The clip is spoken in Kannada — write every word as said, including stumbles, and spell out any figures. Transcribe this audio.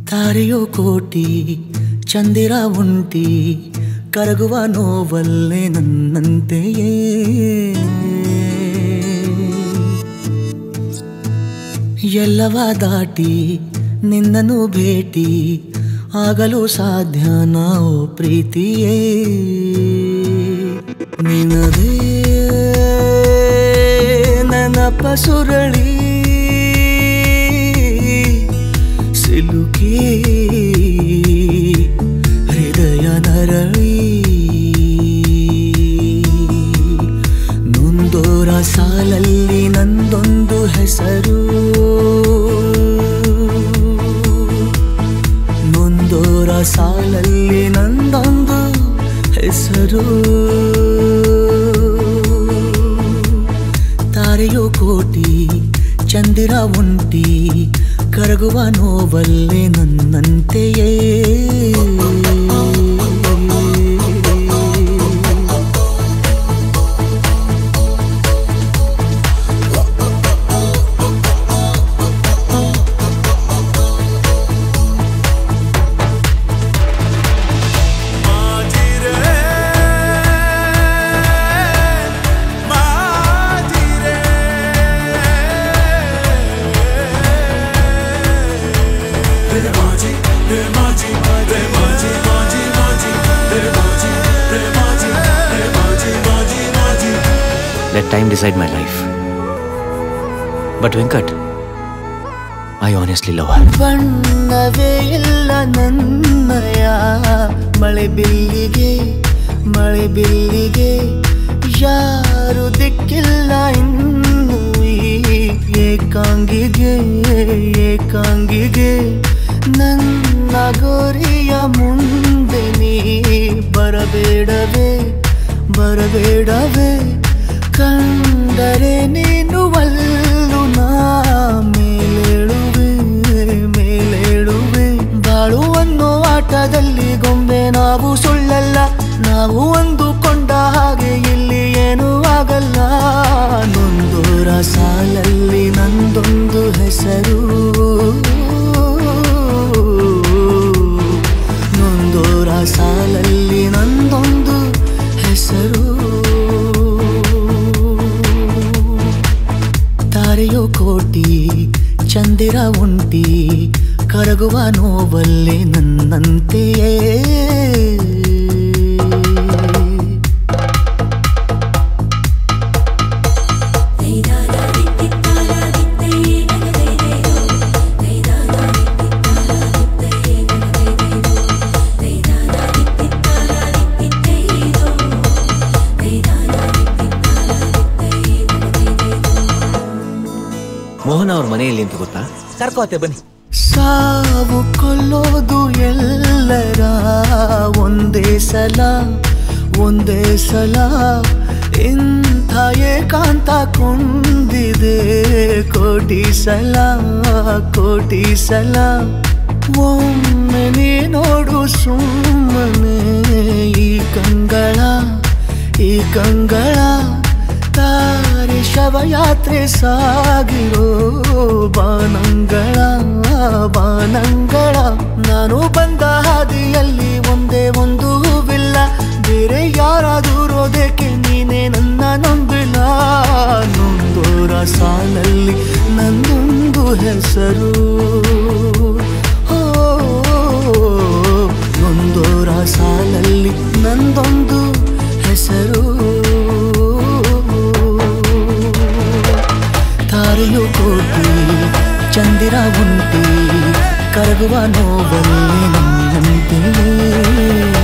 ತಾರೆಯೋ ಕೋಟಿ ಚಂದಿರ ಉಂಟಿ ಕರಗುವ ನೋವಲ್ಲೇ ನನ್ನಂತೆಯೇ ಎಲ್ಲವ ದಾಟಿ ನಿನ್ನನ್ನು ಭೇಟಿ ಆಗಲು ಸಾಧ್ಯ ನಾವು ಪ್ರೀತಿಯೇ ನಿನದೇ ನೆನಪ ಸುರಳಿ ಸಿಲುಕಿ ಹೃದಯ ನರಳಿ ನೊಂದೋರ ಸಾಲಲ್ಲಿ ನಂದೊಂದು ಹೆಸರು ನೊಂದೋರ ಸಾಲಲ್ಲಿ ನಂದೊಂದು ಹೆಸರು ತಾರೆಯೋ ಕೋಟಿ ಚಂದಿರ ಉಂಟಿ ಕರಗುವ ನೋವಲ್ಲೇ ನನ್ನಂತೆಯೇ Let time decide my life. But Venkat, I honestly love her. ಬಣ್ಣವೇ ಇಲ್ಲ ನನ್ನಯ ಮಳೆ ಬಿಲ್ಲಿಗೆ ಮಳೆ ಬಿಲ್ಲಿಗೆ ಯಾರು ದಿಕ್ಕಿಲ್ಲ ಇನ್ನು ಏಕಾಂಗಿಗೆ ಏಕಾಂಗಿಗೆ ನನ್ನ ಗೋರಿಯ ಮುಂದೆ ನೀ ಬರಬೇಡವೇ ಬರಬೇಡವೇ ಕಂಡರೆ ನೀನು ಒಲ್ಲು ನಾ ಮೇಲೇಳುವೆ ಮೇಲೇಳುವೆ ಬಾಳು ಅನ್ನೋ ಆಟದಲ್ಲಿ ಗೊಂಬೆ ನಾವು ಸುಳ್ಳಲ್ಲ ನಾವು ಅಂದುಕೊಂಡ ಹಾಗೆ ಇಲ್ಲಿ ಏನೂ ಆಗಲ್ಲ ನೊಂದೋರ ಸಾಲಲ್ಲಿ ನಂದೊಂದು ಹೆಸರು ನೊಂದೋರ ಸಾಲಲ್ಲಿ ನಂದೊಂದು ಹೆಸರು ತಾರೆಯೋ ಕೋಟಿ ಚಂದಿರ ಉಂಟಿ ಕರಗುವ ನೋವಲ್ಲೇ ನನ್ನಂತೆಯೇ ಮೋಹನ ಅವ್ರ ಮನೆಯಲ್ಲಿ ಅಂತ ಗೊತ್ತಾ? ಕರ್ಕೋತೆ ಬನ್ನಿ. ಸಾವು ಕೊಲ್ಲೋದು ಎಲ್ಲರ ಒಂದೇ ಸಲ ಒಂದೇ ಸಲ ಇಂಥ ಏಕಾಂತ ಕೊಂದಿದೆ ಕೋಟಿ ಸಲ ಕೋಟಿ ಸಲ ಒಮ್ಮೆ ನೀ ನೋಡು ಸುಮ್ಮನೆ ಈ ಕಂಗಳ ಈ ಕಂಗಳ ತಾರೆ ಶವಯಾತ್ರೆ ಸಾಗಿರೋ ಬಾನಂಗಳ ಬಾನಂಗಳ ನಾನು ಬಂದ ಹಾದಿಯಲ್ಲಿ ಒಂದೇ ಒಂದು ಹೂವಿಲ್ಲ ಬೇರೆ ಯಾರಾದೂರೋದಕ್ಕೆ ನೀನೇ ನನ್ನ ನಂಬಿಲ್ಲ ನೊಂದೋರ ಸಾಲಲ್ಲಿ ನನ್ನೊಂದು ಹೆಸರು ನೊಂದೋರ ಸಾಲಲ್ಲಿ ನಂದೊಂದು ಹೆಸರು ತಾರೆಯೋ ಕೋಟಿ ಚಂದಿರ ಉಂಟಿ ಕರಗುವ ನೋವಲ್ಲೇ ನನ್ನಂತೆಯೇ